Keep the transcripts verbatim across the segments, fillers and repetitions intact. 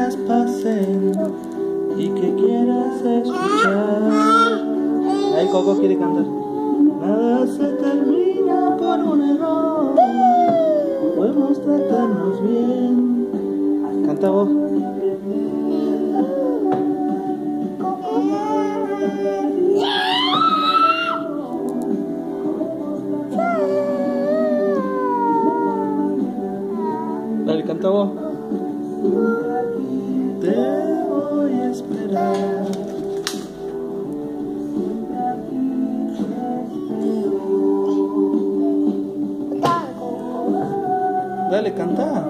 días pasen y que quieras escuchar. Ahí Coco quiere cantar. Nada se termina por un error, podemos tratarnos bien. Canta vos. Dale, canta vos. Te voy a esperar. Dale, canta.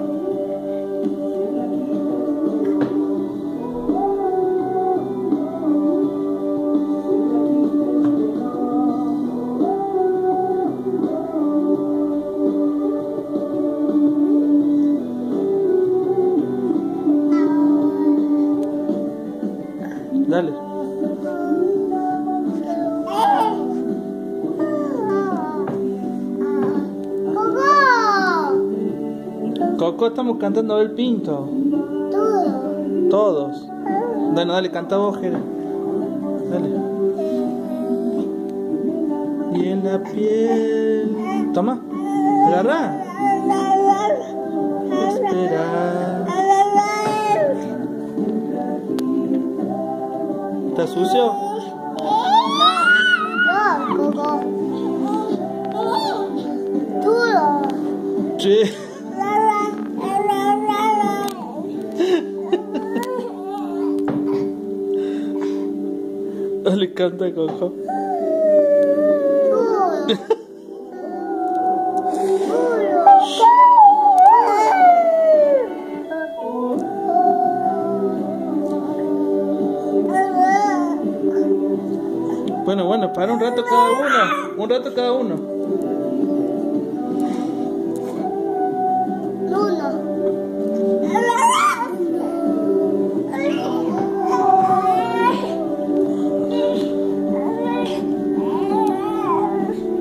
Dale. Coco, estamos cantando El Pinto. Todos. Todos. Bueno, dale, canta vos, Jere. Dale. Y en la piel. Toma. Agarrá. Espera. ¿Está sucio? No, Coco. Duro. Sí. Dale, canta, Coco. Bueno, bueno, para un rato cada uno. Un rato cada uno. Uno.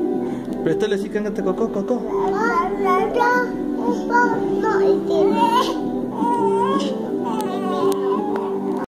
Préstale así, cángate, Coco, Coco. No, no, no, no, no,